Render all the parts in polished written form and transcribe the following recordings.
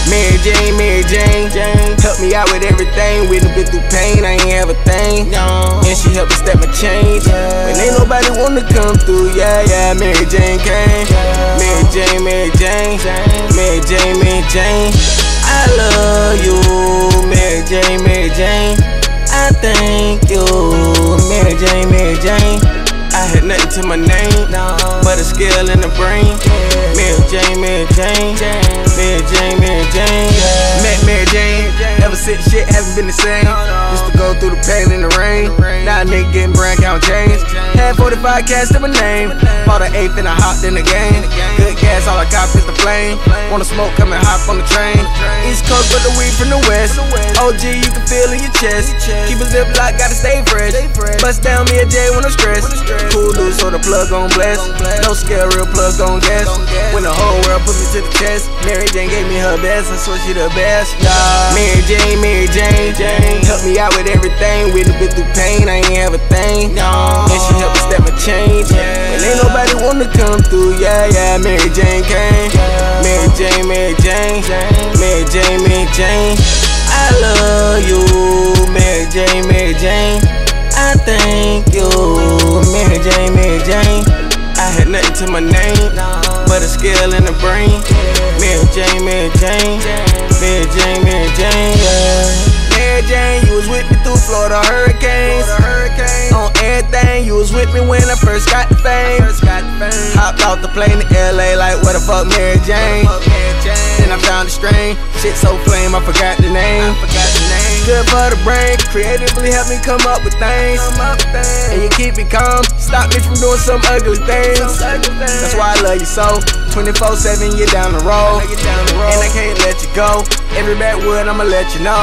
Mary Jane, help me out with everything. We done been through pain, I ain't have a thing. And she helped me step my change. When ain't nobody wanna come through, yeah, Mary Jane came. Mary Jane, Mary Jane, Mary Jane, Mary Jane. I love you, Mary Jane, Mary Jane. I thank you, Mary Jane, Mary Jane. I had nothing to my name, but a skill in the brain. Mary Jane, Mary Jane, Mary Jane, Mary Jane. Met Mary Jane, ever since shit haven't been the same. Used to go through the pain and the rain. Now a nigga getting brand count change. Had 45 cats to my name. Bought an eighth and I hopped in the game. Good gas, all I cop is the flame. Wanna smoke, come and hop on the train. East Coast, but the weed from the West. OG, you can feel in your chest. Keep a zip lock, gotta stay fresh. Bust down me a J when I'm stressed. Cool loose, so the plug gon' bless. No scale, real plug gon' guess. When the whole world put me to the test, Mary Jane gave me her best, I swear she the best. Mary Jane, help me out with everything. We done been through pain, I ain't have a thing. And she helped me step my change. When ain't nobody wanna come through, yeah, Mary Jane came. Mary Jane, Mary Jane, Mary Jane, Mary Jane. I love you, Mary Jane, Mary Jane. I thank you, Mary Jane, Mary Jane. I had nothing to my name, but a skill in the brain. Mary Jane, Mary Jane, Mary Jane, Mary Jane, Mary Jane, you was with me through Florida hurricanes. On everything, you was with me when I first got the fame. Hopped off the plane to LA like, what the fuck, Mary Jane? Then I found the strain, shit so flame, I forgot the name. Good for the brain, creatively help me come up with things. And you keep me calm, stop me from doing some ugly things. That's why I love you so. 24/7, you're down the road, and I can't let you go. Every backwood, I'ma let you know.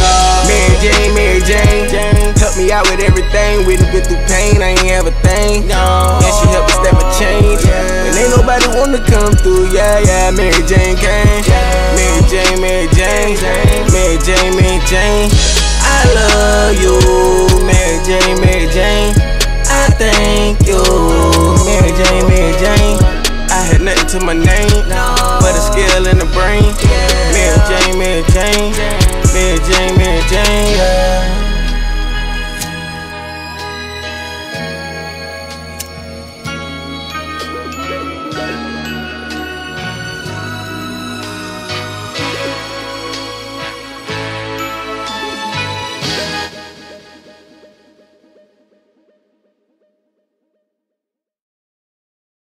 Mary Jane, help me out with everything. We done been through pain, I ain't have a thing. And she helped me step my change. When ain't nobody wanna come through, yeah, Mary Jane came. Mary Jane, Mary Jane, Mary Jane, Mary Jane. I love you, Mary Jane, Mary Jane. I thank you, Mary Jane, Mary Jane. I had nothing to my name, but a skill in the brain.